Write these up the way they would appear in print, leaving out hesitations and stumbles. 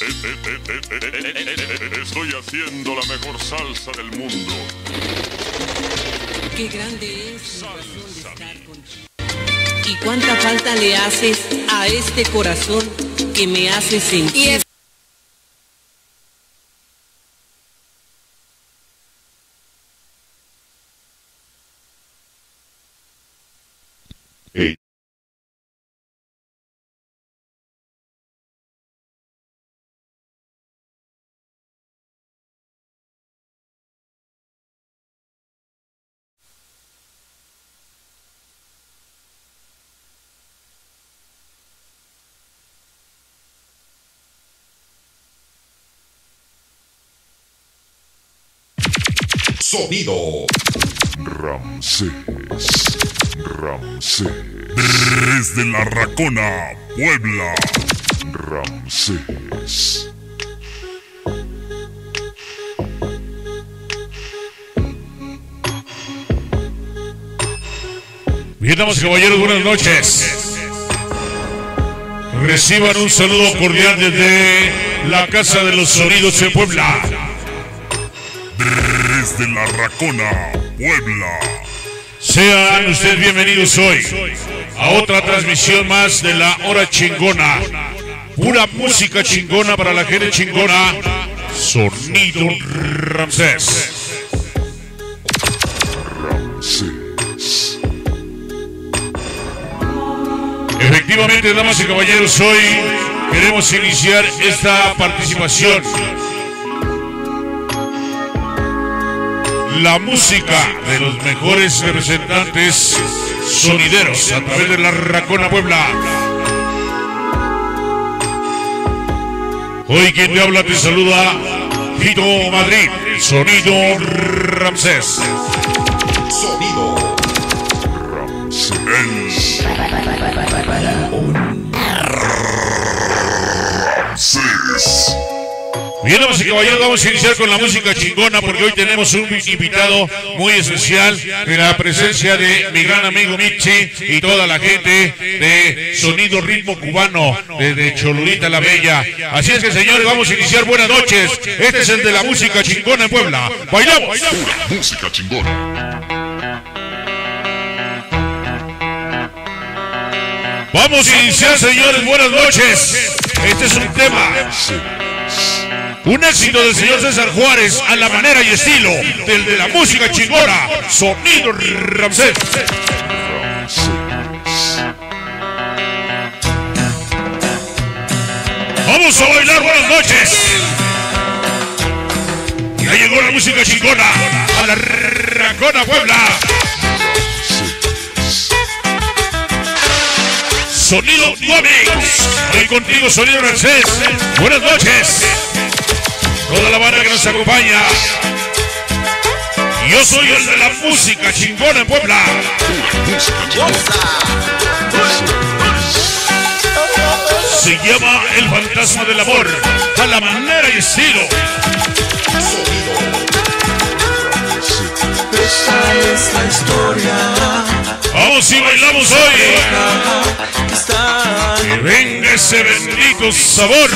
Estoy haciendo la mejor salsa del mundo. Qué grande es mi razón de estar contigo. Y cuánta falta le haces a este corazón que me hace sentir. Hey. Sonido Ramsés. Desde La Racona, Puebla. Ramsés. Bien, damas y caballeros, buenas noches. Reciban un saludo cordial desde la Casa de los Sonidos en Puebla. Desde La Racona, Puebla. Sean ustedes bienvenidos hoy a otra transmisión más de la Hora Chingona. Pura música chingona para la gente chingona. Sonido Ramsés. Efectivamente, damas y caballeros, hoy queremos iniciar esta participación. La música de los mejores representantes sonideros a través de La Racona, Puebla. Hoy quien te habla te saluda Fito Madrid, Sonido Ramsés. Sonido Ramsés. Bien, damas y caballeros, vamos a iniciar con la música chingona porque hoy tenemos un invitado muy especial de la presencia de mi gran amigo Michi y toda la gente de Sonido Ritmo Cubano desde Cholulita la Bella. Así es que, señores, vamos a iniciar. Buenas noches. Este es el de la música chingona en Puebla. ¡Bailamos! Música chingona. Vamos a iniciar, señores. Buenas noches. Este es un tema. Un éxito del señor César Juárez a la manera y estilo del de la música chingona, Sonido Ramsés. Vamos a bailar, buenas noches. Ya llegó la música chingona a La Racona, Puebla. Sonido Gómez. Hoy contigo, Sonido Ramsés. Buenas noches. Toda la banda que nos acompaña. Yo soy el de la música chingona en Puebla. Se llama El Fantasma del Amor a la manera y estilo. Esa es la historia. Vamos y bailamos hoy. Que venga ese bendito sabor.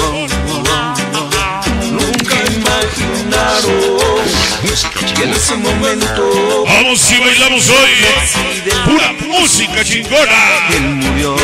Que en ese momento vamos y bailamos hoy. Pura música chingona. él murió.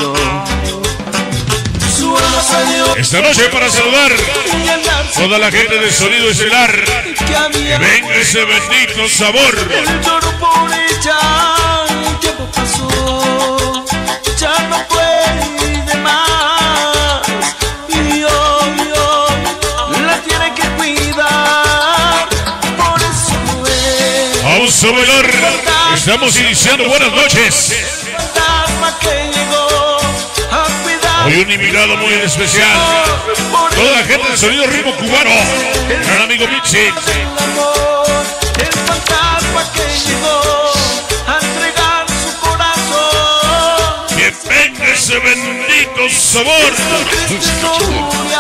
Su alma salió esta noche para saludar toda la gente de Sonido Estelar. Que venga ese bendito sabor. Él lloró por ella. El tiempo pasó. Ya no puede más. Y hoy la tiene que cuidar. Por eso es Vamos a bailar. Estamos iniciando. Buenas noches. el fantasma que llegó a cuidar. Hoy un invitado muy especial. Toda la gente del Sonido Ritmo Cubano. Gran amigo Michi. El fantasma que llegó a entregar su corazón. Que venga ese bendito sabor. Historia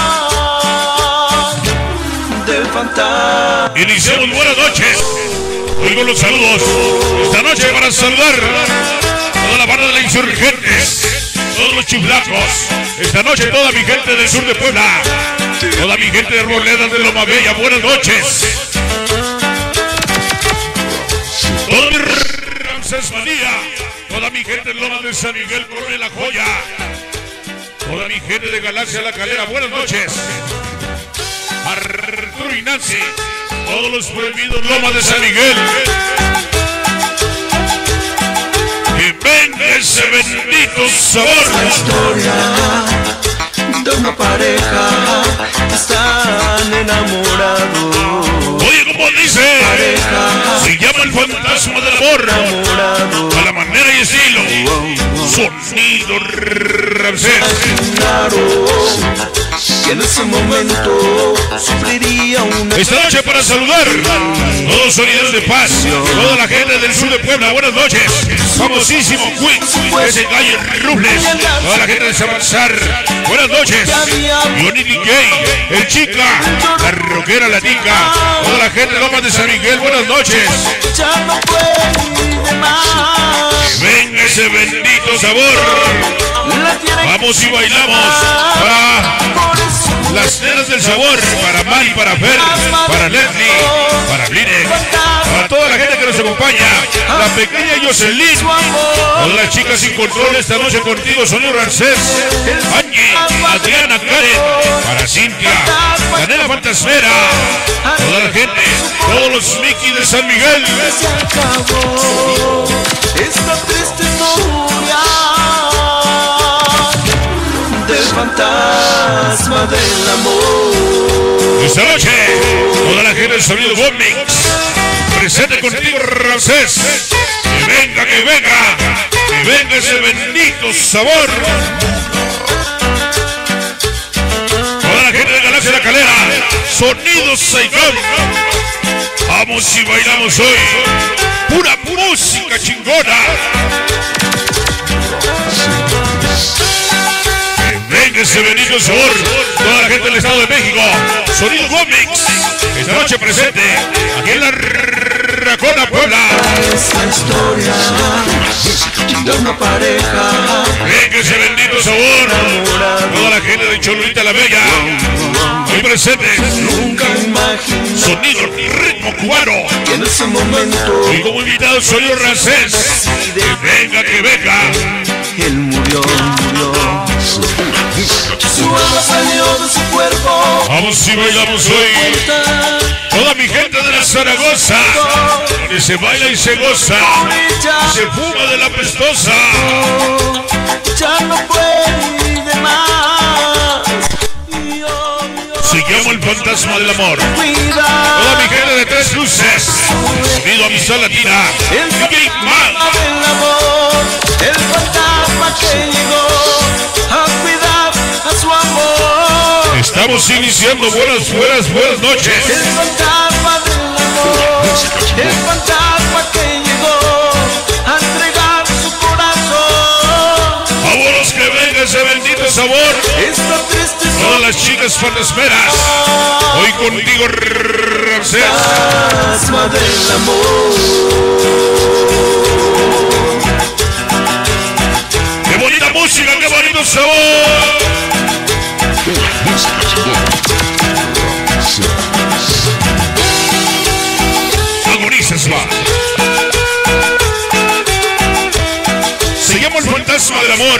del fantasma. Iniciamos. Buenas noches. Hoy con los saludos. Esta noche para saludar toda la banda de la Insurgentes. todos los chiflacos. Esta noche toda mi gente del sur de Puebla, toda mi gente de Arboledas de Loma Bella, buenas noches. Toda mi Ramsés Manía, toda mi gente de Loma de San Miguel, Corre la Joya, toda mi gente de Galaxia La Calera, buenas noches. Arturo y Nancy, todos los prohibidos Loma de San Miguel. Que venga ese bendito sabor. La historia de una pareja que están enamorados. Oye, ¿cómo dice? Se llama el fantasma del amor. A la manera y estilo. Sonido Ramsés. Que en ese momento sufriría una. Esta noche para saludar todos los sonidos de paz, toda la gente del sur de Puebla, buenas noches. Famosísimo Quick, ese Calle Rubles, toda la gente de Sabanzar, buenas noches. Johnny DJ, el Chica, la rockera, la Tica, toda la gente de Lomas de San Miguel, buenas noches. Ya no puede más. Venga ese bendito sabor. Vamos y bailamos para las nenas del sabor, para Mari, para Fer, para Leslie, para Bline, para toda la gente que nos acompaña, la pequeña Jocelyn, todas las chicas sin control esta noche contigo, Sonido Ramsés, Angie, Adriana, Karen, para Cintia, la nena fantasmera, toda la gente, todos los Mickey de San Miguel. Se acabó esta triste historia del fantasma del amor. Esta noche, toda la gente del Sonido Bombix, presente contigo, Ramsés. Que venga, que venga, que venga ese bendito sabor. Toda la gente de Galaxia La Calera, Sonido Saigón. Vamos y bailamos hoy. Pura música chingona. Venga ese bendito sabor. Toda la gente del Estado de México, Sonido Gómez, esta noche presente aquí en la Racona Puebla. Esta historia de una pareja. Venga ese bendito sabor. Toda la gente de Cholulita la Bella, hoy presente. Nunca imaginé Sonido ritmo cubano. que en ese momento Y como invitado Sonido Ramsés. Que venga, que venga. él murió. Su alma salió de su cuerpo. Vamos y bailamos hoy. Toda mi gente de la Zaragoza, donde se baila y se goza, y se fuma de la pestosa. Ya no puede más. Se llama el fantasma del amor. Toda mi gente de Tres Luces, Sonido Amistad Latina, DJ Man. El amor, el fantasma que llegó a cuidar a su amor. Estamos iniciando buenas noches. El fantasma del amor, el fantasma que llegó a entregar su corazón. Vámonos que venga ese bendito sabor. Esta triste Todas las chicas fantasmeras, hoy contigo Ramsés. fantasma del amor. ¡Qué bonita música, qué bonito sabor! Agonizas va. Se llama el fantasma del amor.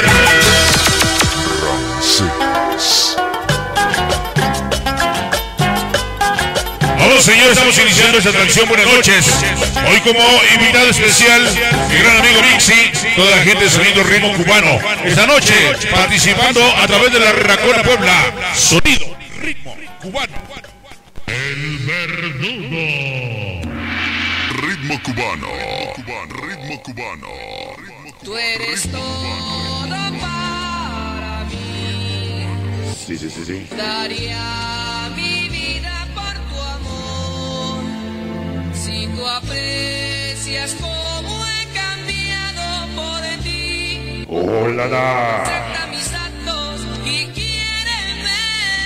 Vamos, señores, estamos iniciando esta transmisión. Buenas noches. Hoy como invitado especial, mi gran amigo Mixi, toda la gente de Sonido Ritmo Cubano. Esta noche participando a través de la Racona Puebla. Sonido Ritmo Cubano. El verdugo. Ritmo cubano. Ritmo cubano. Tú eres todo para mí. Sí. Daría mi vida por tu amor. Si tú aprecias cómo he cambiado por ti. Hola. Acepta mis actos y quiéreme.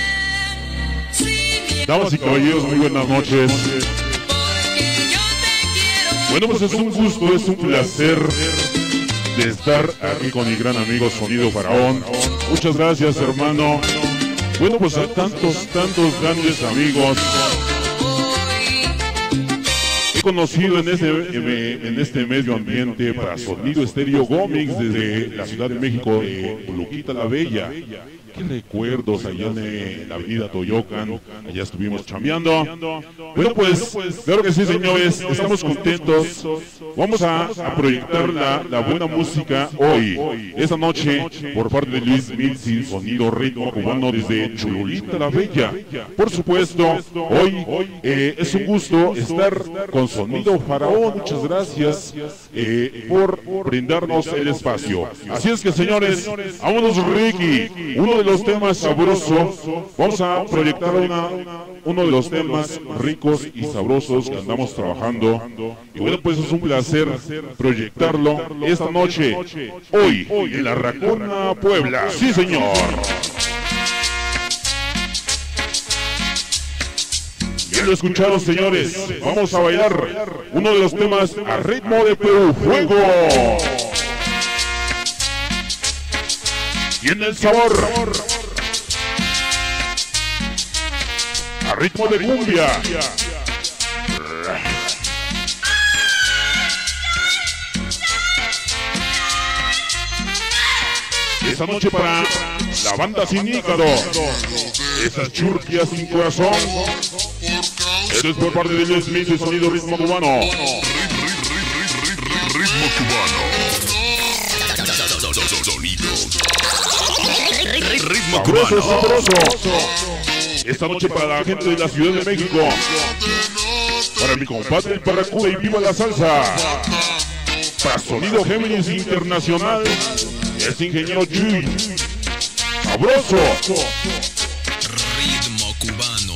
Si Damas y caballeros, muy buenas noches. porque yo te quiero. Bueno, pues es un gusto, es un placer de estar aquí con mi gran amigo Sonido Faraón. Muchas gracias, hermano. Bueno, pues a tantos grandes amigos he conocido en este medio ambiente para Sonido Estéreo Gómez desde la Ciudad de México, de Luquita la Bella. Qué recuerdos allá en la avenida Toyocan, allá estuvimos chambeando. Bueno, pues claro que sí, señores, estamos contentos. Vamos a proyectar la buena música hoy, esta noche, por parte de Luis Milsi, Sonido Ritmo Cubano desde Cholulita la Bella. Por supuesto, hoy es un gusto estar con Sonido Faraón. Muchas gracias por brindarnos el espacio. Así es que, señores, vámonos, Ricky. Uno de los temas sabrosos, vamos a proyectar uno de los temas ricos y sabrosos que andamos trabajando. Y bueno, pues es un placer proyectarlo esta noche, hoy, en la Racona, Puebla. Sí, señor. Ya lo escucharon, señores. Vamos a bailar uno de los temas a ritmo de Perú Fuego. Tiene el sabor a ritmo de cumbia. Esta noche para la banda Sin Hígado, esas churquias sin corazón. Esto es por parte de Luis Smith de Sonido Ritmo Cubano. Ritmo cubano. Ritmo cubano. Sabroso. Esta noche para la gente de la Ciudad de México, para mi compadre el Barracuda y Viva la Salsa, para Sonido Géminis Internacional, es ingeniero Chuy. Sabroso. Ritmo cubano.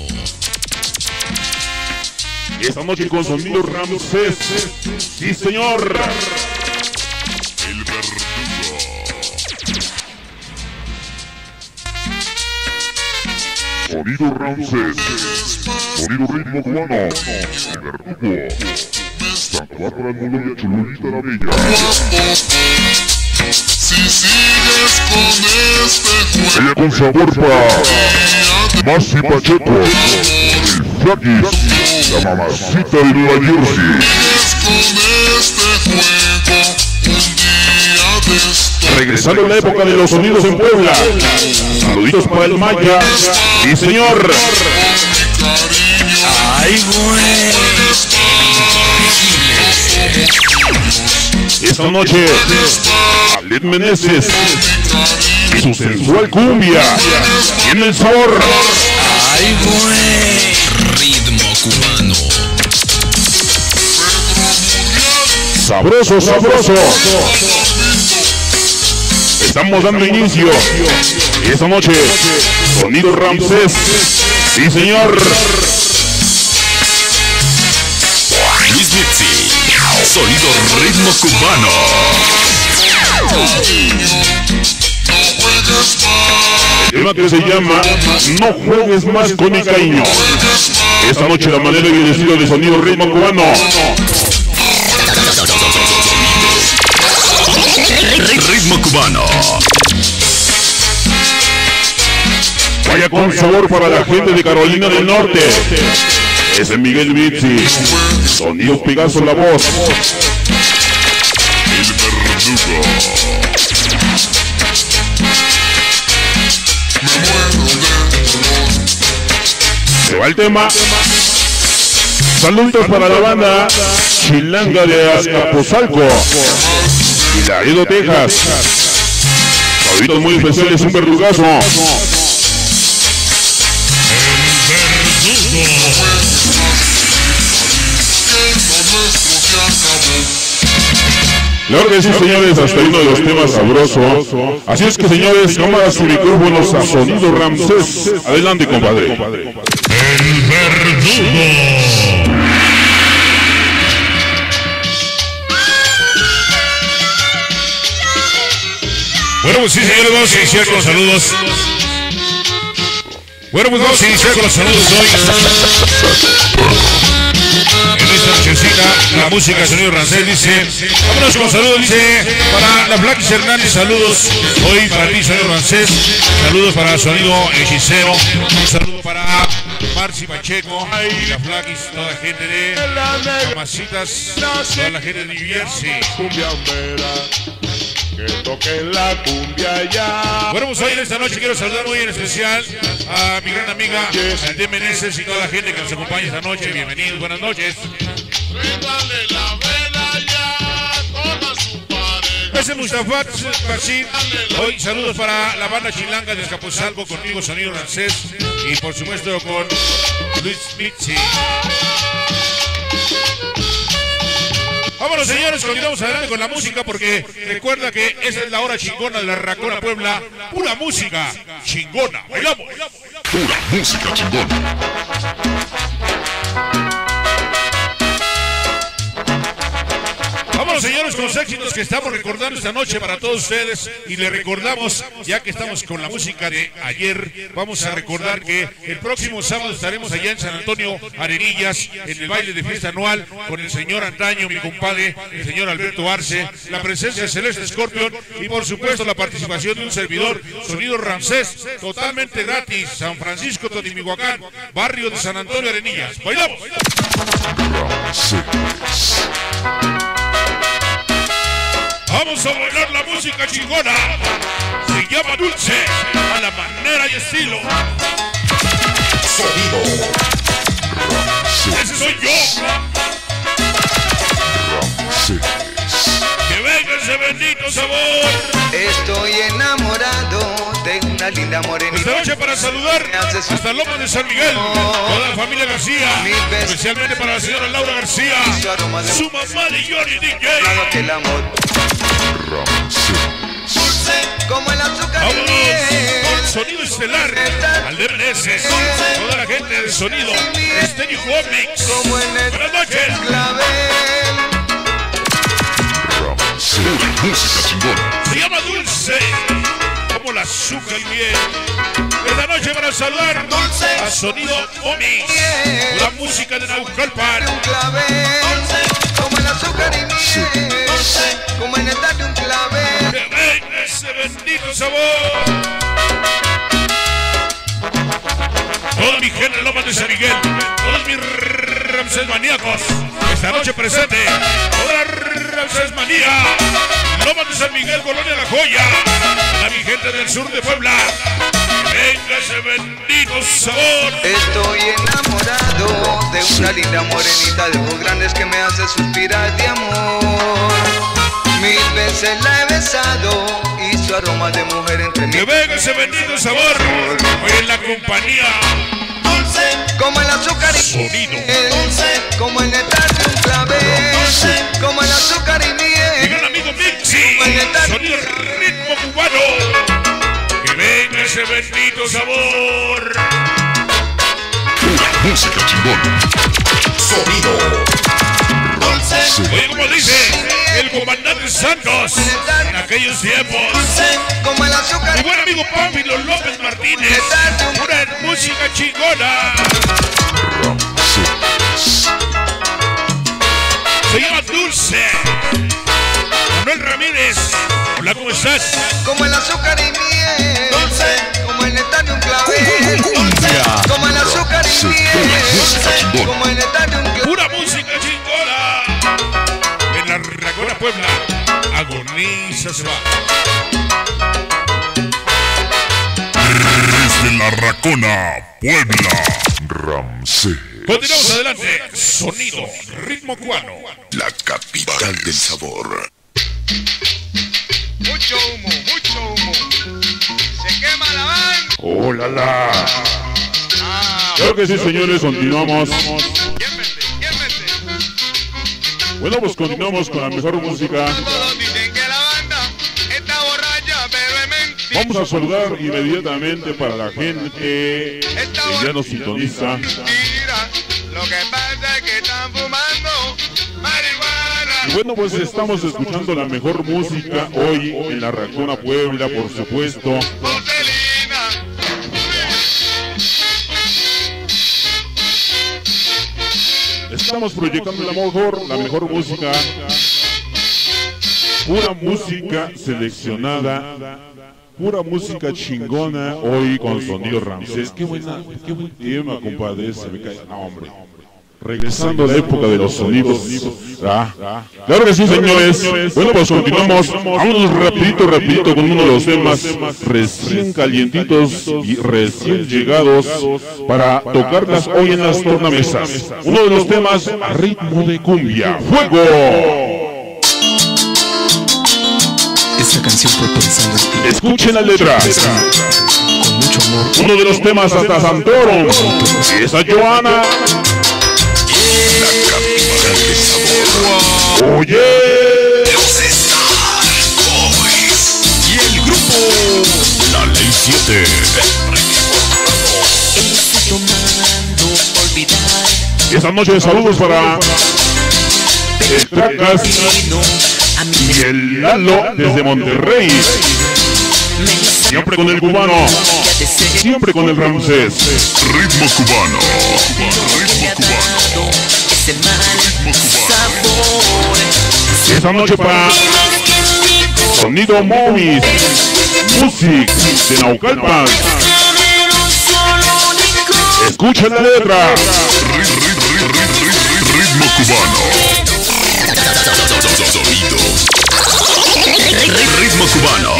Esta noche con Sonido Ramsés. Sí, señor. El verdugo. Sonido Ramsés. Sonido Ritmo Cubano. El verdugo. Santa Bárbara, el Mundo y Cholulita la Bella. Si sigues con este Ella con sabor para Masi Pacheco, el Flaquis, la mamacita de Nueva Jersey. Regresando a la época de los sonidos en Puebla. Saluditos para el Maya. Sí, señor. Ay, güey. Esta noche, Alet Meneses y su sensual cumbia. Tiene el sabor. Ay, güey. Ritmo cubano. Sabroso, sabroso. Estamos dando inicio. Esta noche, Sonido Ramsés. Sí, señor. Luis Mitzi. Sonido Ritmo Cubano. El tema que se llama No juegues más con mi cariño. Esta noche la manera y el estilo de Sonido Ritmo Cubano. Ritmo Cubano. Vaya con sabor para la gente de Carolina del Norte. Es el Miguel Mitzi. Sonido Pegaso la voz. El verdugo. Se va el tema. Saludos para la banda Chilanga de Azcapotzalco y Laredo, Texas. Saluditos muy especiales, un verdugazo. Claro que sí, señores, hasta uno de los temas sabrosos. Así es que, señores, cámaras y micrófonos a Sonido Ramsés. Adelante, compadre. El verdugo. Bueno, pues sí, señores, vamos a iniciar con los saludos. Bueno, pues vamos a iniciar con los saludos hoy. En esta nochecita, la música, sonido Rancés, dice. Vámonos con saludos, dice, para la Flaquis Hernández, saludos hoy para ti, sonido Rancés. Saludos para sonido Hechicero. Un saludo para Marci Pacheco y la Flaquis, toda la gente de Masitas, toda la gente de New Jersey. Que toque la cumbia ya. Bueno, pues hoy en esta noche quiero saludar muy en especial a mi gran amiga Alde Meneses y toda la gente que nos acompaña esta noche. Bienvenidos, buenas noches. Ese Mustafa Bashir. Hoy saludos para la banda chilanga de Escapuzalco, conmigo sonido Rancés y por supuesto con Luis Mitzi. Vámonos, señores, continuamos adelante con la música porque recuerda que esa es la hora chingona de la Racona Puebla. Pura música chingona. ¡Bailamos! Pura música chingona. Vámonos, señores, con los éxitos que estamos recordando esta noche para todos ustedes. Y le recordamos, ya que estamos con la música de ayer, vamos a recordar que el próximo sábado estaremos allá en San Antonio, Arenillas, en el baile de fiesta anual con el señor antaño, mi compadre, el señor Alberto Arce, la presencia de Celeste Scorpion y por supuesto la participación de un servidor, sonido Ramsés, totalmente gratis, San Francisco, Totimihuacán, barrio de San Antonio, Arenillas. ¡Bailamos! Vamos a bailar la música chingona. Se llama Dulce, a la manera y estilo. Sonido. Ese soy yo. Que venga ese bendito sabor. Estoy enamorado de una linda morenita. Esta noche para saludar hasta Loma de San Miguel, toda la familia García, especialmente para la señora Laura García, su mamá de Johnny DJ. Claro que el amor dulce como el azúcar y miel. Con sonido estelar, al DMS, toda la gente de sonido, Stereo Comics. Como en el Buenas noches. clavel. Pura música chingona. Se llama Dulce, como el azúcar y miel. Esta noche para saludar a Sonido Comics, la música de Naucalpan. Un clavel. Como el azúcar y miel. Como el néctar de un clavel. Que venga ese bendito sabor. Toda mi gente de Lomas de San Miguel, todos mis Ramsés maníacos, esta noche presente, toda la Ramsés manía, Lomas de San Miguel, Colonia La Joya, a mi gente del sur de Puebla, que venga ese bendito sabor. Estoy enamorado de una linda morenita de ojos grandes que me hace suspirar de amor. 1000 veces la he besado y su aroma de mujer entre mí. Que venga ese bendito sabor, hoy en la compañía. Dulce como el azúcar y Sonido. miel. Dulce como el néctar de un clavel. Dulce como el azúcar y Mi miel. gran amigo Mixi, sonido ritmo cubano. Que venga ese bendito sabor. Pura música chingona. Sonido. Oye, como dice el comandante Santos en aquellos tiempos. Dulce como el azúcar Mi y buen amigo Pánfilo López Martínez, una música chingona. Se llama Dulce. Manuel Ramírez, hola, ¿cómo estás? como el azúcar y miel. Dulce como el néctar de un clavel. Dulce como el azúcar y miel. Dulce como el néctar de un clavel. Pura música chingona. En la Racona Puebla, agoniza se va. Desde la Racona, Puebla. Ramsés. Continuamos adelante. Sonido, ritmo cubano. La capital del sabor. Mucho humo, mucho humo. Se quema la banda. ¡Hola, la! Ah, Claro que sí, señores, continuamos. ¿quién mete? ¿Quién mete? Bueno, pues continuamos con la mejor música. Todos dicen que la banda está borracha, pero es mentira. Vamos a saludar inmediatamente para la gente que ya nos sintoniza. Mentira. Lo que pasa es que están fumando marihuana. Y bueno, pues estamos escuchando la mejor música hoy en la Racona Puebla, por supuesto. Vaselina. Estamos proyectando la mejor música, pura música seleccionada, pura música chingona hoy con Sonido Ramsés. Qué buen tema, compadre. Se me cae. No, hombre. Regresando a la época de los sonidos. Claro que sí, señores. Bueno, pues continuamos. Vámonos rapidito con uno de los temas recién calientitos y recién llegados para tocarlas hoy en las tornamesas. Uno de los temas a ritmo de cumbia. ¡Fuego! Esta canción fue pensando en ti. Escuchen la letra. Con mucho amor. Uno de los temas hasta Santoro. Esa Joana. La capital del sabor. Oye. Los Star Boys. Y el grupo La Ley 7. Estoy tomando olvidar. Esta noche de saludos para el Tracas y el Lalo desde Monterrey. Siempre con el cubano, siempre con el Ramsés. Ritmo cubano. Ritmo cubano. Ese mal sabor. Esta noche para Sonido Movis Music de Naucalpan. Escuchen la letra. Ritmo cubano. Sonido. Ritmo cubano.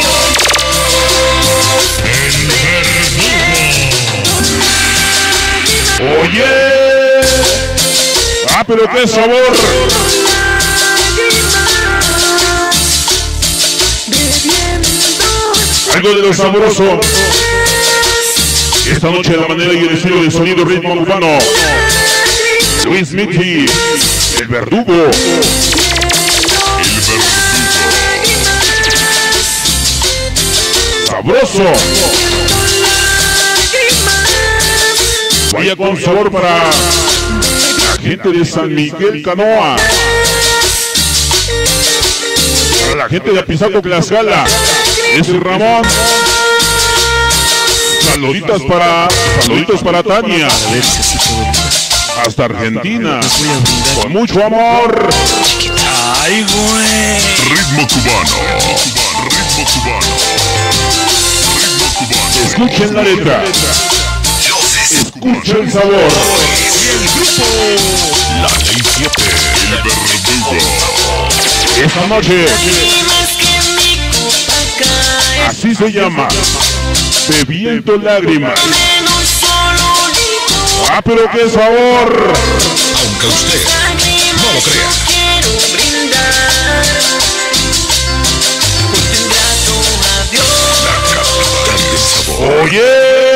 Oye. Ah, pero qué sabor. Algo de lo sabroso. Esta noche la manera y el estilo del sonido ritmo cubano. Luis Miki, el verdugo. Sabroso. Vaya con sabor para la gente de San Miguel Canoa. Para la gente de Apizaco, Tlaxcala. Ese Ramón. Saluditos para Tania. Hasta Argentina. Con mucho amor. Ay, güey. Ritmo cubano. Ritmo cubano. Ritmo cubano. Escuchen la letra. Escuchen el sabor. Y el grupo La Ley 7. El verdugo. Esta noche. Así se llama. Bebiendo lágrimas. Ah, pero qué sabor. Aunque usted no lo crea. La capital del sabor. Oye.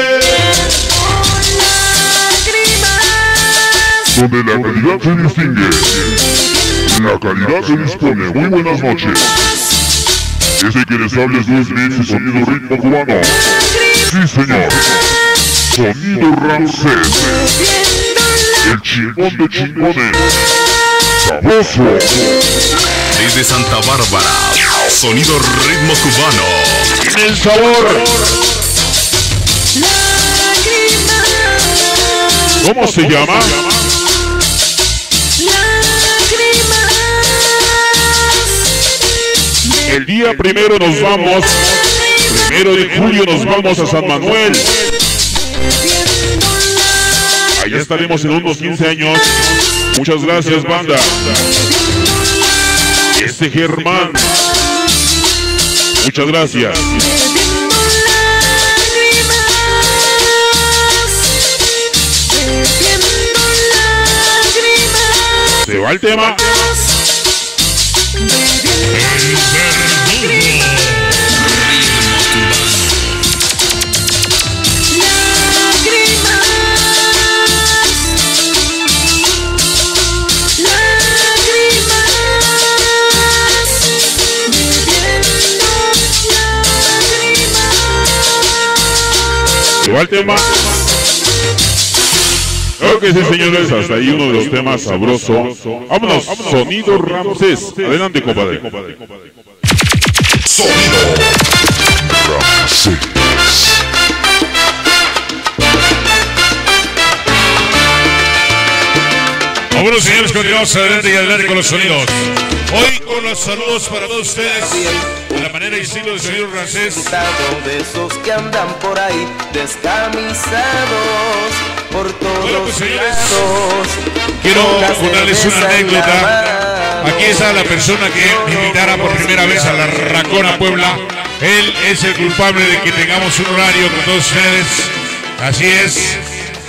Donde la calidad se distingue. La calidad se dispone. Muy buenas noches. Ese que les habla es Luis Mix y sonido ritmo cubano. Sí, señor. Sonido Ramsés. El chingón de chingones. Sabroso. Desde Santa Bárbara. Sonido ritmo cubano. Tiene el sabor. ¿Cómo se llama? El día 1 nos vamos. 1 de julio nos vamos a San Manuel. Allá estaremos en unos 15 años. Muchas gracias, banda. Este Germán. Muchas gracias. Se va el tema. Se va el tema. Ok, sí, señores, hasta ahí uno de los temas sabrosos. Vámonos, Sonido Ramsés. Adelante, compadre. Sonido Ramsés. Bueno, señores, continuamos adelante y adelante con los sonidos. Hoy con los saludos para todos ustedes, de la manera y estilo del señor Rancés. De esos que andan por ahí descamisados por todos bueno, pues, señores, lados. Quiero contarles una anécdota. Aquí está la persona que me invitara por primera vez a la Racona Puebla. Él es el culpable de que tengamos un horario con todos ustedes. Así es.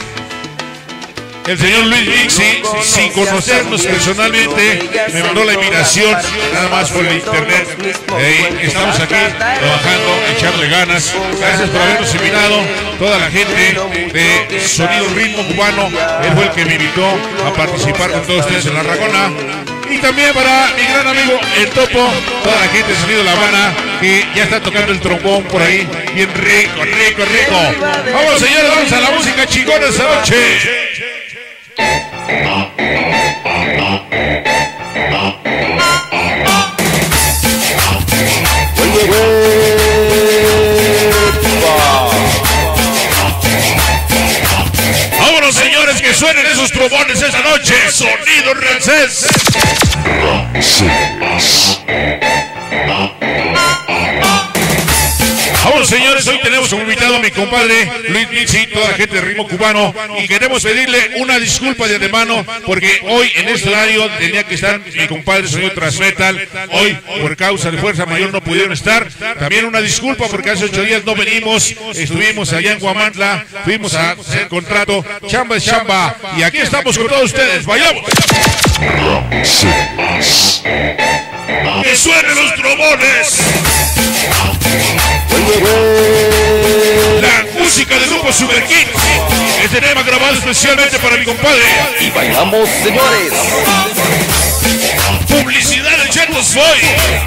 El señor Luis Mixi, sin conocernos personalmente, me mandó la invitación, nada más por el internet. Estamos aquí trabajando, echarle ganas. Gracias por habernos invitado. Toda la gente de Sonido Ritmo Cubano, él fue el que me invitó a participar con todos ustedes en la Racona. Y también para mi gran amigo El Topo, toda la gente de Sonido La Habana, que ya está tocando el trombón por ahí. Bien rico, rico, rico. Vamos, señores, vamos a la música chingona esta noche. Vámonos, señores, que suenen esos trombones esta noche. Sonido Rancés. Vamos, señores, hoy tenemos como invitado a mi compadre Luis Mixi, toda la gente de Ritmo Cubano, y queremos pedirle una disculpa de antemano porque hoy en este horario tenía que estar mi compadre Sonido Transmetal. Hoy, por causa de fuerza mayor, no pudieron estar. También una disculpa porque hace 8 días no venimos, estuvimos allá en Huamantla, fuimos a hacer contrato, chamba es chamba, y aquí estamos con todos ustedes. ¡Bailamos! ¡Que suenen los trombones! La música del grupo Super Kids. Este tema grabado especialmente para mi compadre. Y bailamos, señores. Publicidad de Chetos Boy.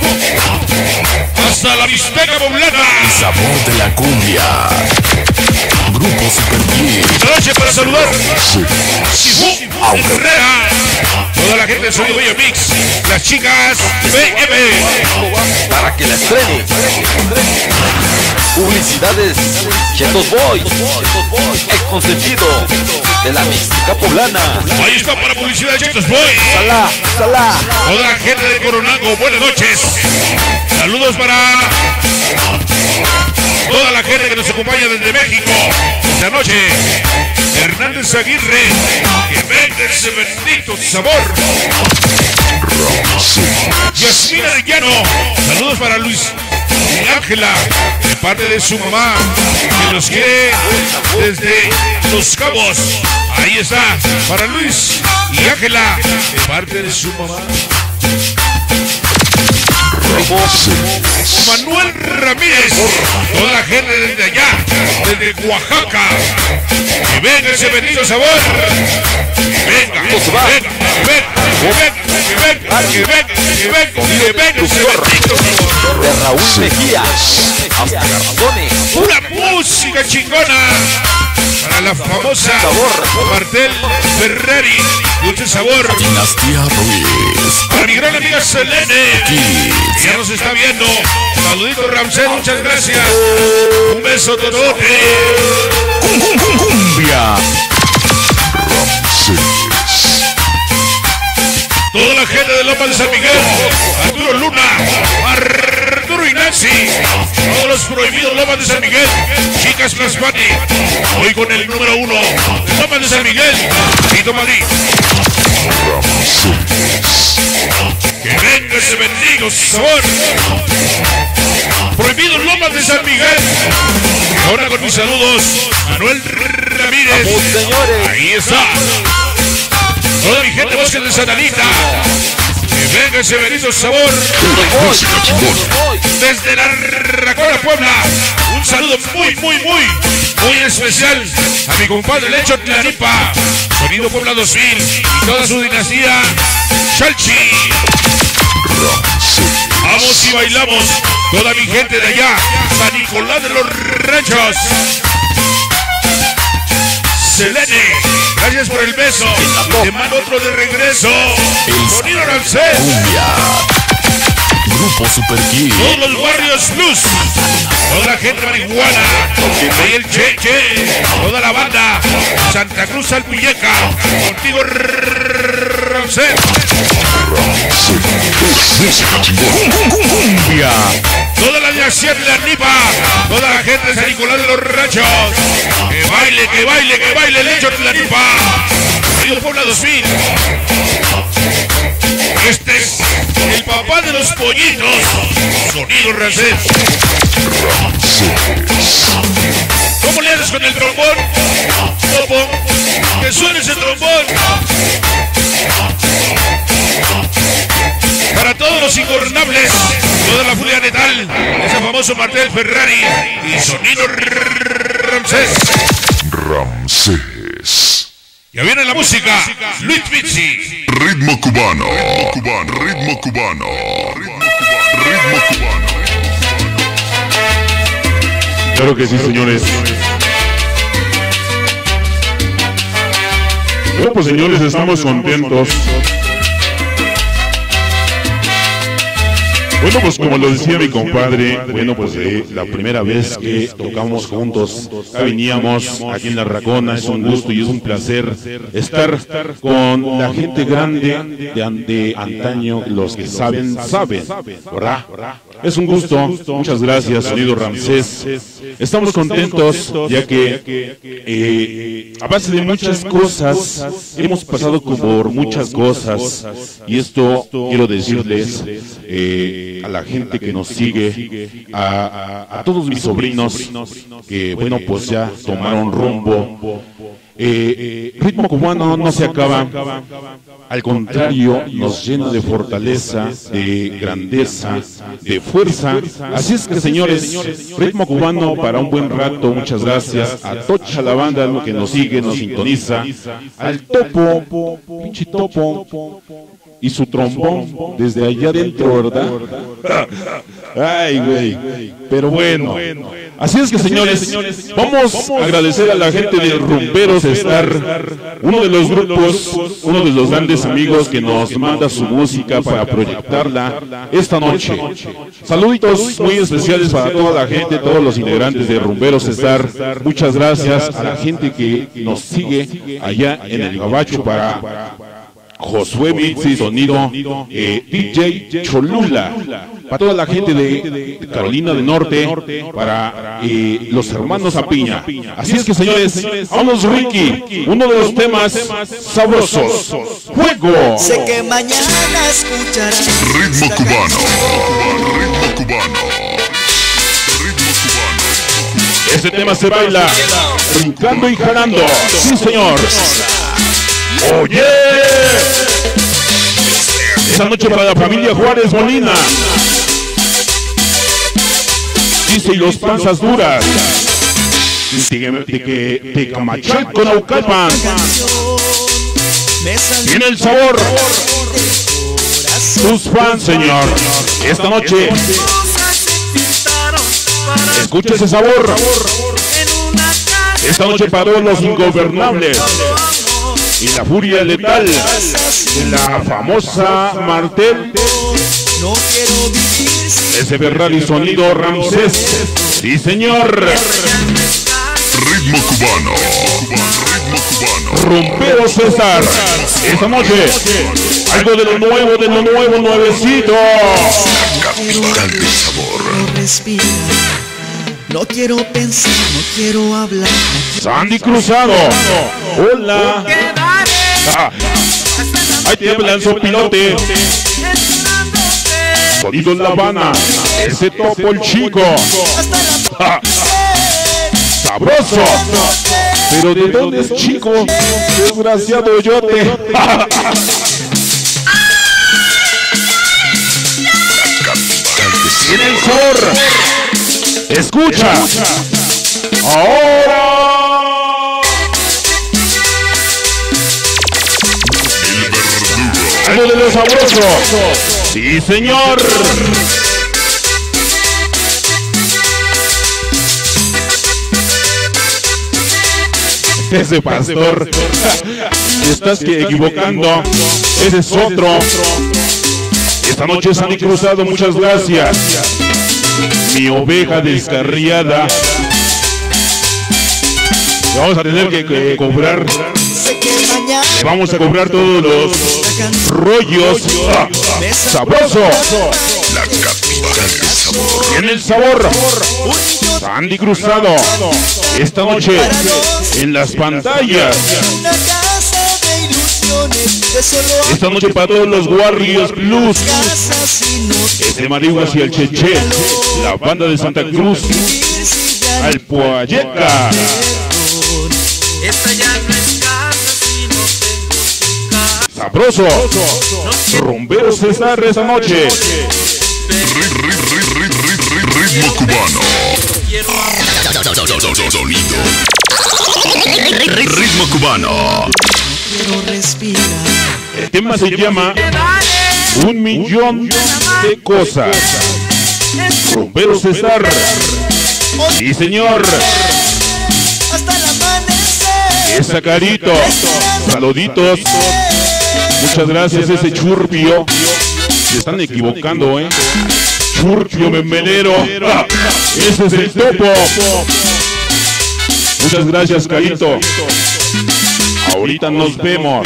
Hasta la Mixteca Poblana. Sabor de la cumbia. Grupo Super Kids. Esta noche para saludar Sifu Herrera, toda la gente de Sonido Bello Mix, las chicas BM. Para que la estrene. Publicidades Chetos Boy, el consentido de la Mixteca Poblana. Ahí está para publicidad de Chetos Boy. Salá, salá. Toda la gente de Coronango, buenas noches. Saludos para toda la gente que nos acompaña desde México esta noche. Hernández Aguirre, que venga ese bendito sabor. Yasmina de Llano, saludos para Luis y Ángela, de parte de su mamá, que los quiere desde Los Cabos. Ahí está, para Luis y Ángela, de parte de su mamá. Manuel Ramírez, toda la gente desde allá, desde Oaxaca, que venga ese bendito sabor, que venga, que venga ese bendito sabor. De Raúl Mejía hasta Garrazones. Pura música chingona para la famosa Martel Ferrari, dulce sabor. Dinastía Ruiz. Para mi gran amiga Selene, que ya nos está viendo. Saludito Ramsés, muchas gracias. Un beso totote. Cumbia. Toda la gente de Lomas de San Miguel, Arturo Luna, Arturo y Nancy, todos los prohibidos Lomas de San Miguel, chicas Plasmati, hoy con el número 1 de Lomas de San Miguel, Tito Madrid. Que venga ese bendito sabor. Prohibido Lomas de San Miguel. Ahora con mis saludos, Manuel Ramírez. Vamos, señores. Ahí está. Toda mi gente Bosques de Santa Anita, que venga ese bendito sabor. Desde la Racona Puebla, un saludo muy especial a mi compadre Lecho Tlaripa, Sonido Puebla 2000 y toda su dinastía Chalchi. Vamos y bailamos, toda mi gente de allá, San Nicolás de los Ranchos. Selene, gracias por el beso. Te mando otro de regreso. Sonido Rancés. Cumbia. Grupo Super Kids. Todos los barrios Blues. Toda la gente marihuana. Ahí el Cheche. Toda la banda. Santa Cruz Alpilleca. Contigo Ramsés. Cumbia. Toda la dirección de la Nipa, toda la gente de San Nicolás de los Ranchos. Que baile el hecho de la Nipa. Río Puebla 2000. Este es el papá de los pollitos. Sonido Ramsés. ¿Cómo le haces con el trombón? Topo, que suene ese trombón. Para todos los ingobernables, toda la furia letal, ese famoso Martel Ferrari y Sonido Ramsés. Ramsés. Ya viene la música, Luis Pizzi. Ritmo cubano. Ritmo cubano. Ritmo cubano. Claro que sí, señores. Bueno, pues señores, estamos contentos. Bueno, pues como lo decía mi compadre, bueno, pues la primera vez que tocamos juntos, veníamos aquí en La Racona, es un gusto y es un placer estar con la gente grande de antaño, los que saben, ¿verdad? Es un gusto, muchas gracias, Sonido Ramsés. Estamos contentos ya que a base de muchas cosas, hemos pasado por muchas cosas y esto quiero decirles a la gente que nos sigue, a todos mis sobrinos que bueno pues ya tomaron rumbo. Ritmo cubano no se acaba, al contrario nos llena de fortaleza, de grandeza, de fuerza. Así es que señores, Ritmo cubano para un buen rato. Muchas gracias a tocha la banda que nos sigue, nos sintoniza, al Topo, pinche Topo y su trombón desde allá adentro, ¿verdad? Ay, güey. Pero bueno, así es que señores, vamos a agradecer a la gente de Rumberos estar, uno de los grupos, uno de los grandes amigos que nos manda su música para proyectarla esta noche. Saluditos muy especiales para toda la gente, todos los integrantes de Rumberos estar. Muchas gracias a la gente que nos sigue allá en el Gabacho, para Josué Mitzi, Sonido, DJ Cholula, para toda la gente de Carolina del Norte, para los hermanos Apiña. Así es que señores, vamos Ricky, uno de los temas sabrosos, Fuego. Sé que mañana escucharás Ritmo cubano. Ritmo cubano. Ritmo cubano. Este tema se baila brincando y jalando. Sí señor. Oye, esta noche para la familia Juárez Molina. Dice, y los panzas duras de Camachalco, Naucalpan. Tiene el sabor. Tus fans, señor. Esta noche escucha ese sabor. Esta noche para todos los ingobernables y la furia letal de la famosa Martel, ese Ferrari Sonido Ramsés. Sí señor. Ritmo cubano. Ritmo cubano. Rompeo César. Esta noche algo de lo nuevo, nuevecito. La capital del sabor. No quiero pensar, no quiero hablar. Sandy Cruzado. Hola. Ahí te lanzó pilote. Sonido en La Habana. Ese Topo el chico. Sabroso. Pero ¿de dónde es chico? Desgraciado yote. Tiene el sabor. Escucha. Ahora. Algo de lo sabroso. Sí, señor. Ese pastor. Te estás equivocando. Ese es otro. Esta noche Sandy Cruzado, muchas gracias. Mi oveja descarriada. Vamos a tener que cobrar. Vamos a cobrar todos los rollos. Sabroso. La capibara del sabor. Tiene el sabor. Sandy Cruzado. Esta noche en las pantallas. Esta noche para todos los Warriors Blues. Desde Marihuas y el Cheche. La banda de Santa Cruz. Al Poayeca. Sabroso. Rumbero César esta noche. Ritmo cubano. Sonido. Ritmo cubano. El tema se llama 1,000,000 de cosas. Rumbero César. Sí, señor. Esa carito. Saluditos. Muchas gracias, ese Churpio. Se están equivocando, Churpio Membelero. Ese es el topo. Muchas gracias, carito. Ahorita nos vemos.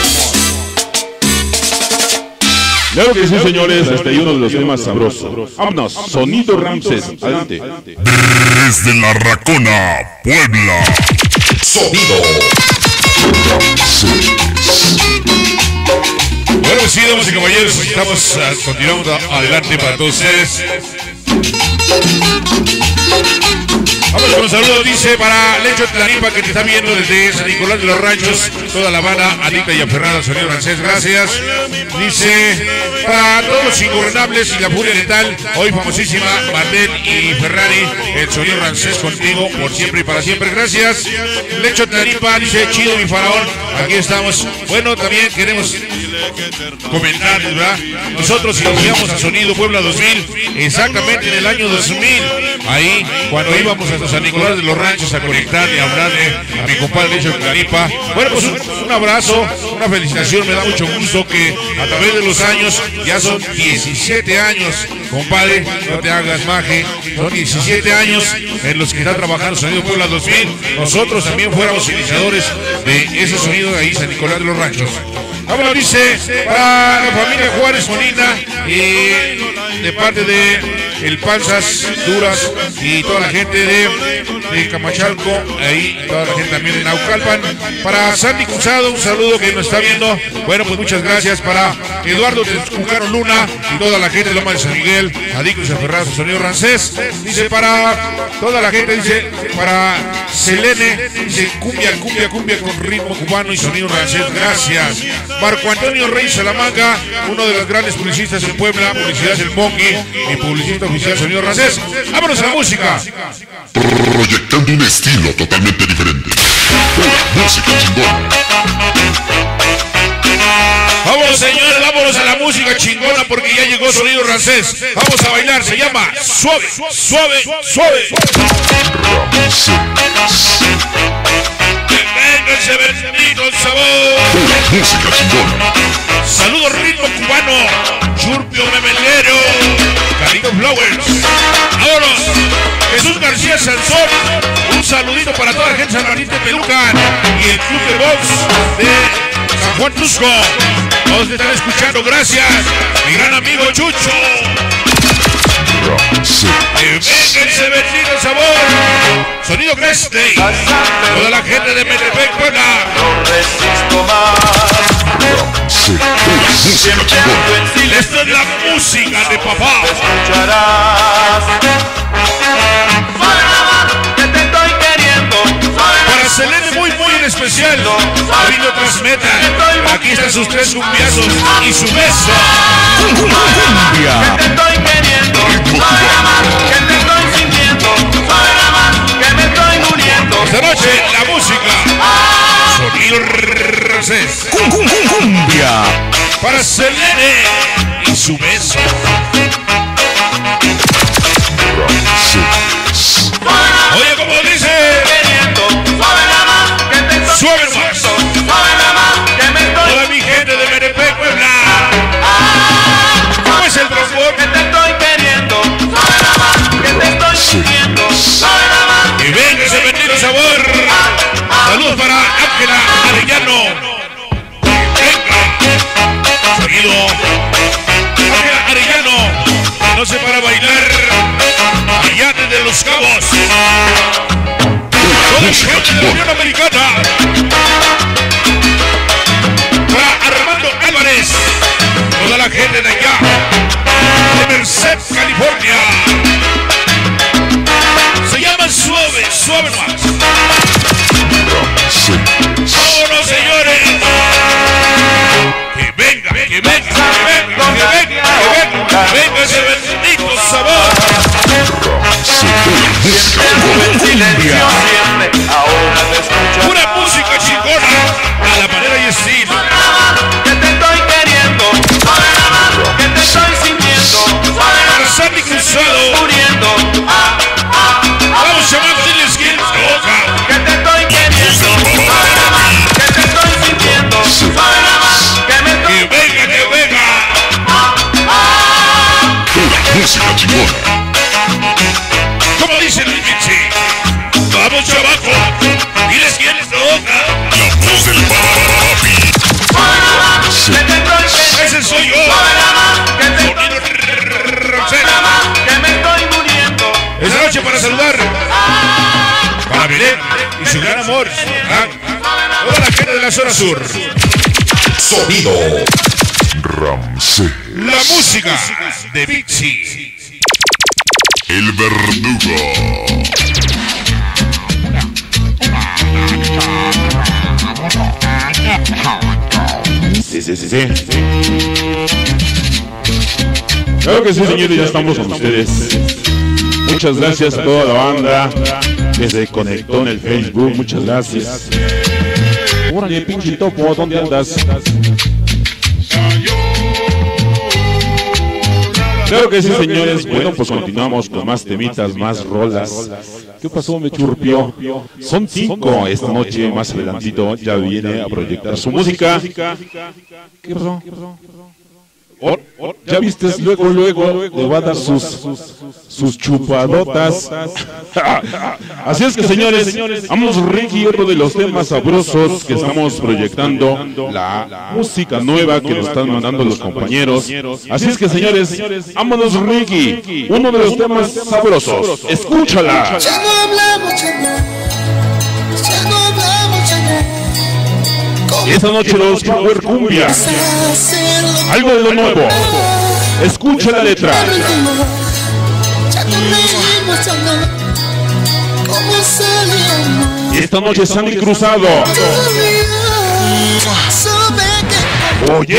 Claro que sí, señores. Este es uno de los temas sabrosos. Vámonos. Sonido Ramses. Adelante. Desde La Racona, Puebla. Sonido Ramses. Bueno, sí, damas y caballeros, continuamos adelante para todos ustedes. Vamos con un saludo, dice, para Lecho Tlanipa, que te está viendo desde San Nicolás de los Ranchos, toda La Habana, Anita y aferrada, sonido francés, gracias. Dice, para todos los ingobernables y la furia letal, hoy famosísima, Martel y Ferrari, el sonido francés contigo, por siempre y para siempre, gracias. Lecho Tlanipa, dice, chido mi faraón, aquí estamos. Bueno, también queremos comentar, ¿verdad? Nosotros iniciamos a Sonido Puebla 2000, exactamente en el año 2000, ahí, cuando íbamos a San Nicolás de los Ranchos a conectar y a hablarle a mi compadre Lecho Tlanipa. Bueno, pues un abrazo, una felicitación, me da mucho gusto que a través de los años, ya son 17 años, compadre, no te hagas maje, son 17 años en los que está trabajando Sonido Puebla 2000, nosotros también fuéramos iniciadores de ese sonido ahí, San Nicolás de los Ranchos. Vámonos, dice, para la familia Juárez Molina, de parte de El Panzas Duras y toda la gente de Camachalco, ahí toda la gente también de Naucalpan. Para Sandy Cruzado, un saludo que nos está viendo. Bueno, pues muchas gracias. Para Eduardo Tescucaro Luna y toda la gente de Loma de San Miguel, Adictos Aferrados, sonido francés. Dice, para toda la gente, dice, para Selene, dice, cumbia con ritmo cubano y sonido francés, gracias. Marco Antonio Rey Salamanca, uno de los grandes publicistas en Puebla, Publicidad del Monkey y publicista oficial sonido francés. Vámonos a la música. Proyectando un estilo totalmente diferente. Música chingona. Vámonos, señores, vámonos a la música chingona porque ya llegó Sonido Francés. Vamos a bailar, se llama Suave, Suave, Suave. Vénganse, bendito el sabor. Música chingona. Saludos, ritmo cubano. Churpio Memelero. Carito Flowers. Vámonos. Jesús García Sansón. Un saludito para toda la gente de San Martín de Pelucan y el Club de Box de San Juan Tusco. Todos te están escuchando, gracias. Mi gran amigo Chucho. Vénganse, bendito el sabor. Sonido Presley. Toda la gente de Metepec, Puebla. No resisto más. Esta es la música de papá. Escucharás. Que te estoy queriendo. Para Selene muy en especial. Abriendo Transmeta. Aquí están sus tres cumbiazos y su beso. Que te estoy queriendo. Que te estoy sintiendo. Que me estoy muriendo. Esta noche la música. Sonido francés. Cumbia. Para Selene y su beso. Oye, como dice, suave más. Toda mi gente de Metepec, Puebla. ¿Cómo es el transporte? Que te estoy queriendo. Que te estoy sintiendo. Y véngase, bendito sabor. Salud gente de allá, de Merced, California. Se llama Suave, Suave más. ¡Vámonos, señores! Que venga, que venga, que venga, que venga, que venga, que venga ese bendito sabor. Pura música chingona, a la manera y estilo. Que te estoy queriendo, que te estoy sintiendo, Para Sandy Cruzado, muriendo. vamos chamacos, diles quién toca. Que te estoy queriendo, que te estoy sintiendo, que me estoy... Que venga, que venga. Pura música chingona. Como dice Luis Michi, vamos chamaco, diles quién toca. La voz del papi. Ese soy yo. Sonido que me estoy muriendo. Esta noche para saludar para Belén y su gran amor, toda la gente de la zona sur. Sonido Ramsés. La música de Michi. El verdugo. Sí. Claro que sí, señores, ya estamos con ustedes. Muchas gracias a toda la banda que se conectó en el Facebook. Muchas gracias. Órale, pinche topo, ¿dónde andas? Claro que sí, señores. Bueno, pues continuamos con más temitas, más rolas. ¿Qué pasó? Me churpió. Son 5 esta noche. Más adelantito ya viene a proyectar su música. ¿Qué pasó? Ya viste, luego le va a dar sus chupadotas. Así es que, señores, vamos Ricky, otro de los temas sabrosos que estamos proyectando, la música nueva que nos están mandando los compañeros. Así es que, señores, vámonos Ricky, uno de los temas sabrosos. Escúchala. Ya no hablamos, Esta noche los Power Cumbia. Algo de lo nuevo. Escucha la letra. Esta noche Sandy Cruzado. Oye.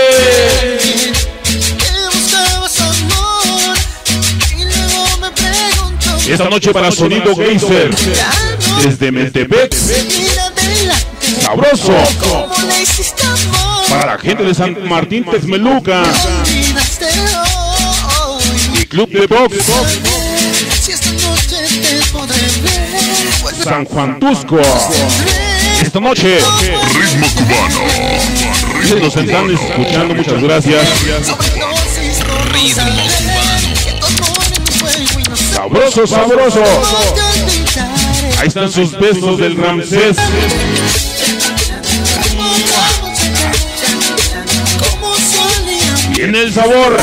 Esta noche para Sonido Geyser. Desde Metepec. Sabroso. Para la gente de San Martín Texmeluca y Club de Box San Juan Tusco. Esta noche Ritmo cubano. nos están escuchando, muchas gracias. Ritmo cubano. Sabroso, sabroso. Ahí están sus besos del Ramsés. Viene el sabor.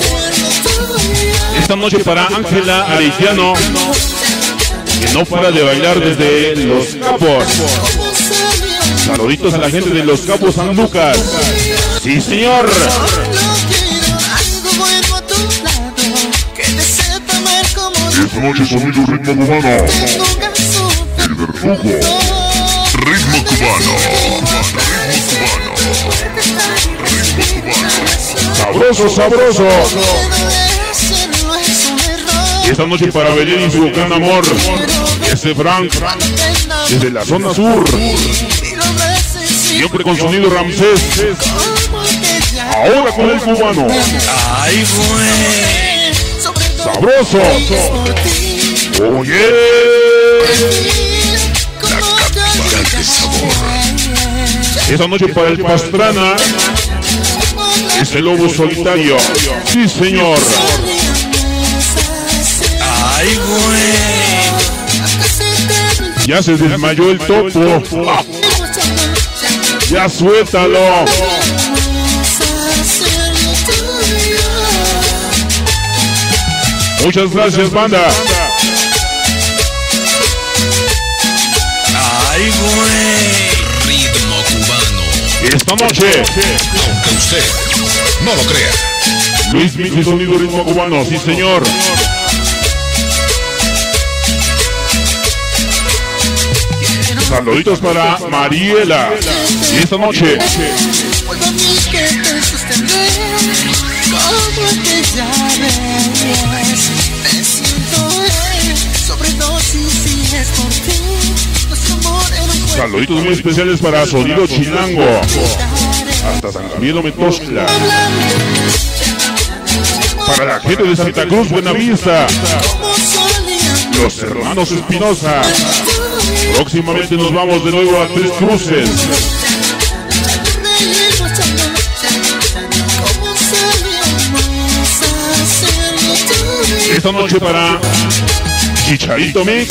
Esta noche para Ángela Arellano, que no para de bailar desde Los Cabos. Saluditos a la gente de Los Cabos San Lucas. Sí, señor. Esta noche Sonido Ritmo Cubano. El verdugo. Ritmo cubano. Sabroso, sabroso. Y esta noche para Belén y su gran amor, ese Frank, desde la zona sur. Siempre con Sonido Ramsés. Ahora con el cubano. Ay, güey. Sabroso. Oye. La capital de sabor. Esta noche para el Pastrana, ese lobo solitario. Sí, señor. Ay, güey. Ya se desmayó el topo. Ya suéltalo. Muchas gracias, banda. Ay, güey. Ritmo cubano. Esta noche, aunque usted no lo crea, Luis Mix y Sonido Ritmo Cubano, sí señor. Saluditos para Mariela. Y esta noche, saluditos muy especiales para Sonido Chilango, hasta San Gabriel Metosla. Para la gente de Santa Cruz, Buenavista, los hermanos Espinosa. Próximamente nos vamos de nuevo a Tres Cruces. Esta noche para Chicharito Mix,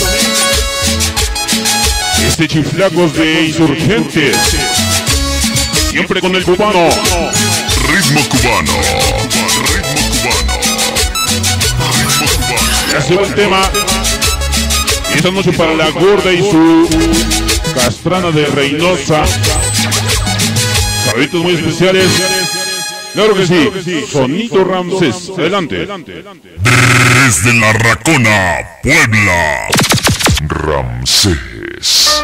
Chiflacos de Insurgentes, siempre con el cubano. Ritmo cubano. Ritmo cubano. Ritmo cubano. Ya se va el tema. Esta noche para la gorda y su castrana de Reynosa. Saluditos muy especiales. Claro que sí. Sonido Ramsés. Adelante. Desde La Racona, Puebla, Ramsés.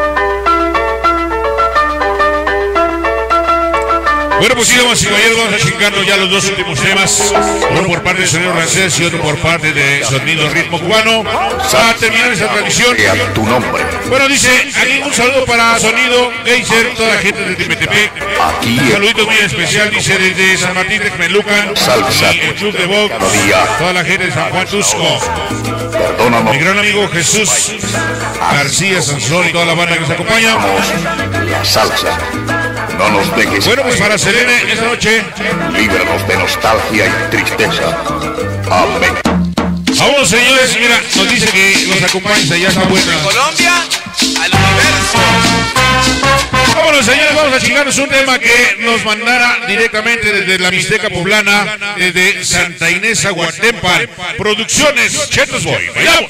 Bueno, pues sí, vamos a chingarnos ya los dos últimos temas. Uno por parte de Sonido Ramsés y otro por parte de Sonido Ritmo Cubano. Para terminar esa transmisión. a tu nombre. Bueno, dice, aquí un saludo para Sonido Geyser, toda la gente de Timetepec. Un saludito muy especial, dice, desde San Martín de Xmelucan y el Club de Box, toda la gente de San Juan Tusco. Mi gran amigo Jesús García Sansón y toda la banda que nos acompaña. La salsa. No nos dejes. Bueno, pues para Selene esta noche, líbranos de nostalgia y tristeza. Amén. Vámonos, señores. Mira, nos dice que nos acompaña, ya está buena. Colombia al universo. Vámonos, señores, vamos a chingarnos un tema que nos mandara directamente desde la Mixteca Poblana, desde Santa Inés, Aguatempan. Producciones Chetos Boy. ¡Vayamos!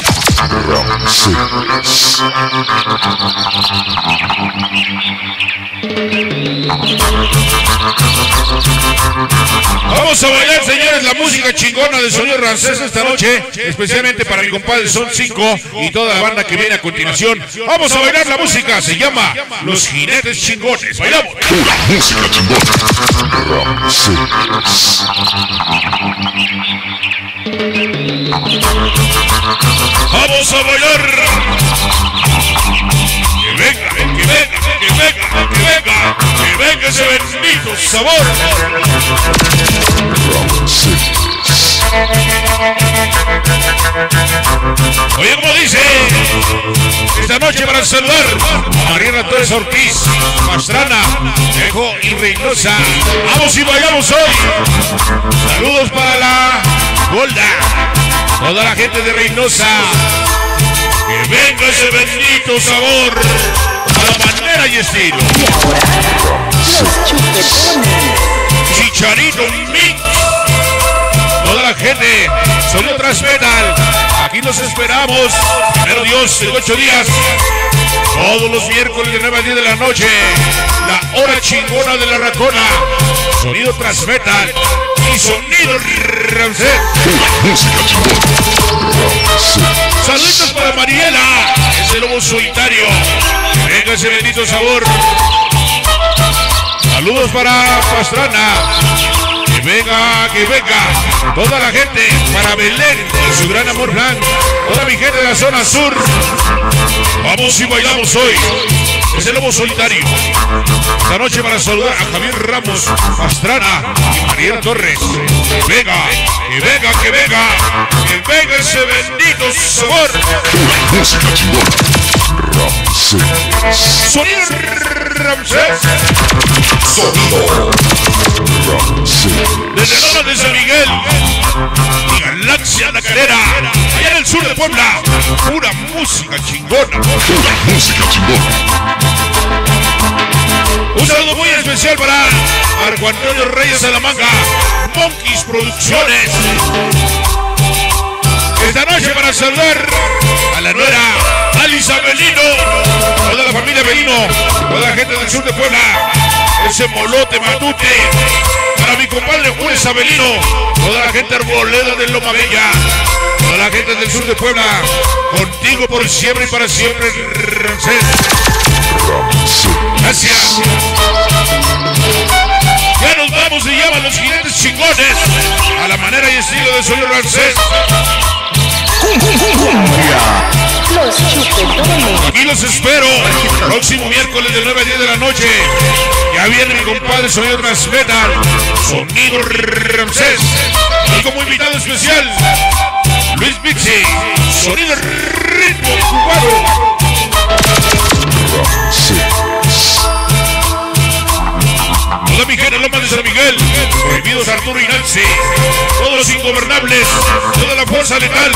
Vamos a bailar, señores, la música chingona de Sonido Ramsés esta noche, especialmente para mi compadre Son 5 y toda la banda que viene a continuación. Vamos a bailar la música, se llama Los Jinetes Chingones. ¡Bailamos! Pura música chingona. Ramsés. ¡Vamos a bailar! ¡Que venga, que venga, que venga, que venga! ¡Que venga ese bendito sabor! Oye, como dice, esta noche para saludar a Mariana Torres Ortiz, Pastrana, Dejo y Reynosa. Vamos y bailamos hoy. Saludos para la Golda, toda la gente de Reynosa. Que venga ese bendito sabor a la manera y estilo. Chicharito Mix. Toda la gente, Sonido Transmetal. Aquí nos esperamos. Primero Dios, en 8 días. Todos los miércoles de 9 a 10 de la noche. La hora chingona de La Racona. Sonido Transmetal y Sonido Ramsés. Música chingona. Saludos para Mariela, ese lobo solitario. Venga ese bendito sabor. Saludos para Pastrana. Que venga, toda la gente para Belén y su gran amor blanco, toda mi gente de la zona sur. Vamos y bailamos hoy. Es el lobo solitario. Esta noche para saludar a Javier Ramos, Pastrana y Mariela Torres. Que venga, que venga, que venga, que venga ese bendito sabor. Música chingona. Ramsés. Sonido Ramsés. Sonido Ramsés. Desde Lomas de San Miguel y Galaxia La Calera, allá en el sur de Puebla, pura música chingona. Pura música chingona. Un saludo muy especial para Marco Antonio Reyes Salamanca, Monkeys Producciones. Esta noche para saludar a la nuera el Isabelino, toda la familia Belino, toda la gente del sur de Puebla, ese molote matute, para mi compadre Juan Isabelino, toda la gente arboleda de Loma Bella, toda la gente del sur de Puebla, contigo por siempre y para siempre, Ramsés. Gracias. Ya nos vamos y llaman los jinetes chingones, a la manera y estilo de Sonido Ramsés. Aquí los espero, próximo miércoles de 9 a 10 de la noche. Ya viene mi compadre Sonido Metal, Sonido Ramsés. Y como invitado especial, Luis Mixi, Sonido Ritmo Cubano. Toda mi gente, Loma de San Miguel, prohibidos Arturo y Nancy, todos los ingobernables, toda la fuerza letal.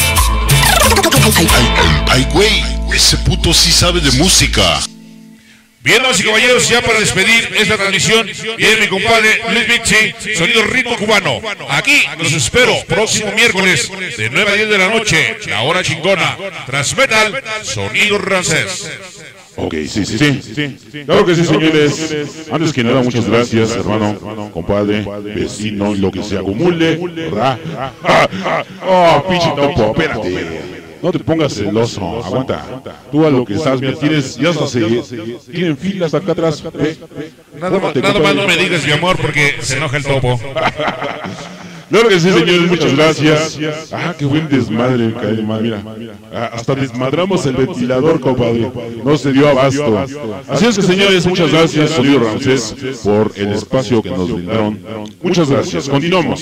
Ay, güey, ese puto sí sabe de música. Bien, damas y caballeros, ya para despedir esta transmisión, viene mi compadre Luis Mixi, Sonido Ritmo Cubano. Aquí los espero, próximo miércoles, de 9 a 10 de la noche, la hora chingona. Transmetal, Sonido Ramsés. Ok, sí. Claro que sí, señores. Antes que nada, muchas gracias, hermano, compadre, vecino, y lo que se acumule, ¿verdad? Oh, pinche topo, espérate. No te pongas celoso, aguanta. Tú a lo que estás, mira, ya hasta tienen filas acá atrás. Nada más no me digas, mi amor, porque se enoja el topo. Claro que sí, señores, muchas gracias. Ah, qué buen desmadre, mira. Hasta desmadramos el ventilador, compadre. No se dio abasto. Así es que, señores, muchas gracias, Sonido Ramsés, por el espacio que nos brindaron. Muchas gracias. Continuamos.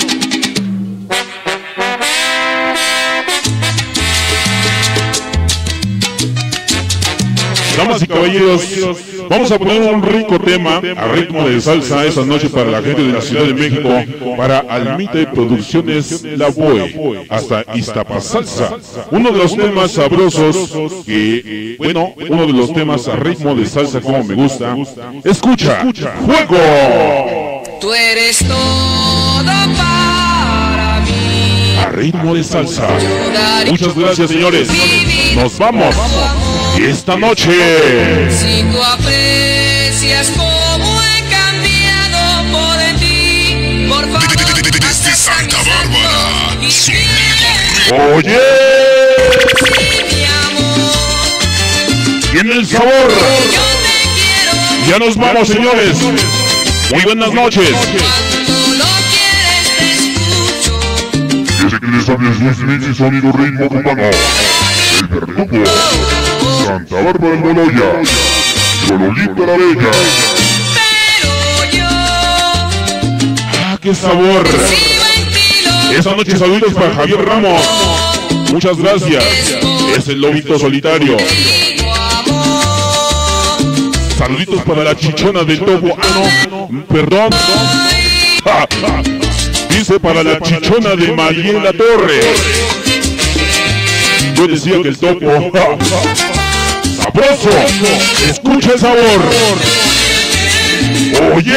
Damas y caballeros, vamos a poner un rico tema a ritmo de salsa esta noche para la gente de la Ciudad de México, para Almite Producciones La Boe, hasta Iztapasalsa. Uno de los temas sabrosos que, uno de los temas a ritmo de salsa como me gusta. Escucha, ¡fuego! Tú eres todo para mí. A ritmo de salsa. Muchas gracias, señores. Nos vamos. Esta noche, si tú aprecias cómo he cambiado por ti, por favor, desde Santa Bárbara, oye, sí, mi amor, tiene el sabor. Yo te quiero. Ya nos vamos, señores. Muy buenas noches. Cuando lo quieres te escucho. Ese que les habla es Luis Mixi, Sonido Ritmo Cubano, el verdugo, Santa Bárbara del Boloya, Chololita la Bella. Pero yo, ¡Ah, qué sabor! Esta noche saludos para Javier Ramos. Muchas gracias. Es el lobito solitario. Saluditos para la chichona del topo. Ah, no, perdón. Dice para la chichona de Mariela Torres. Yo decía que el topo. ¡Sabroso! ¡Escucha el sabor! ¡Oye!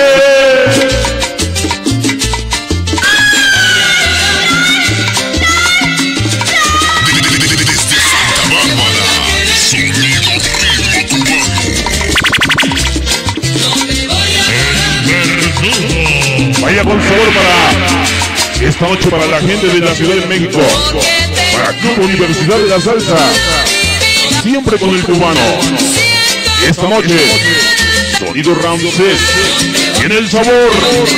desde Santa Bárbara, Sonido Ritmo Cubano. Vaya con sabor para esta noche para la gente de la Ciudad de México, para Club Universidad de la Salsa, siempre con el cubano. Esta noche, Sonido Ramsés, tiene el sabor.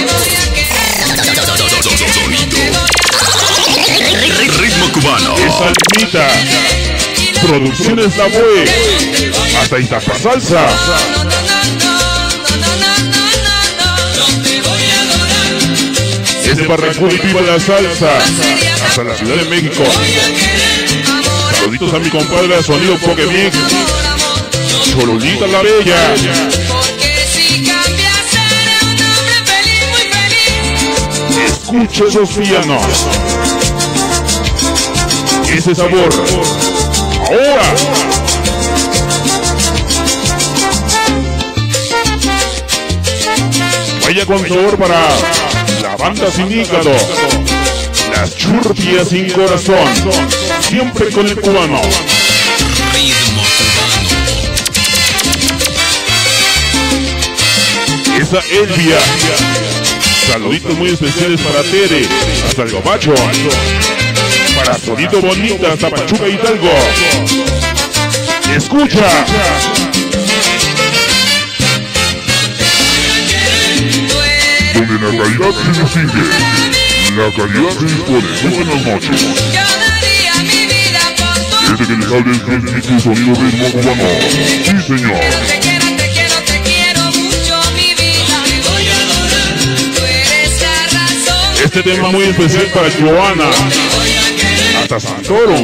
Sonido Ritmo Cubano. Esta Almita Producciones La Boe, hasta Iztapasalsa. Desde Barranquilla y Viva la Salsa, hasta la Ciudad de México. Saluditos a mi compadre Sonido Pokemix, Chololita la Bella. Escucha esos pianos, ese sabor. Ahora, vaya con sabor para la banda sin hígado, las churpias sin corazón, siempre con el cubano. Esa Elvia. Saluditos muy especiales para Tere, hasta el Gabacho. Para Sonido Bonita, hasta Pachuca Hidalgo. Escucha. Donde la calidad se distingue, la calidad se dispone. Muy buenas noches. Este que les habla es el Sonido Ritmo Cubano. Sí, señor. Este tema muy especial para Joana, hasta Santoro,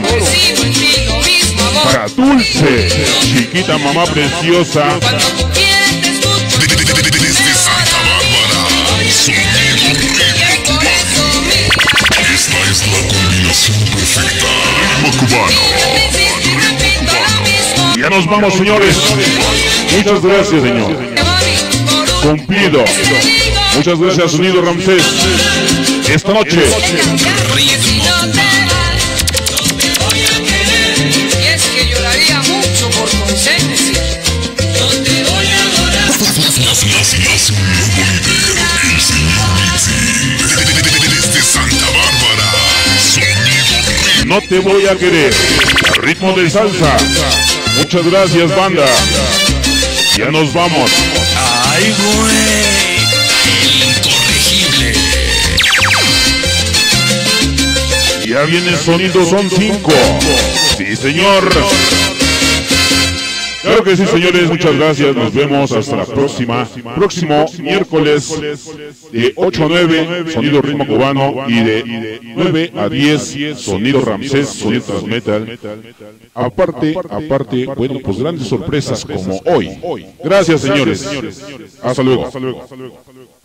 para Dulce, chiquita mamá preciosa. Desde Santa Bárbara, Sonido Ritmo Cubano. Esta es la combinación perfecta. Ritmo cubano. Ya nos vamos, señores. Muchas gracias, señor. Cumplido. Muchas gracias, Sonido Ramsés. Esta noche. Nace un nuevo líder, el señor Mitzi. Desde Santa Bárbara, Sonido Ritmo. No te voy a querer. Al ritmo de salsa. Muchas gracias, banda. Ya nos vamos. ¡Ay, güey! Incorregible. Ya viene Sonido Son 5. Sí, señor. Claro que sí, señores, muchas gracias, nos vemos hasta la próxima. Próximo miércoles de 8 a 9, Sonido Ritmo Cubano, y de 9 a 10, Sonido Ramsés, Sonido Transmetal. Aparte, bueno, pues grandes sorpresas como hoy. Gracias, señores. Hasta luego.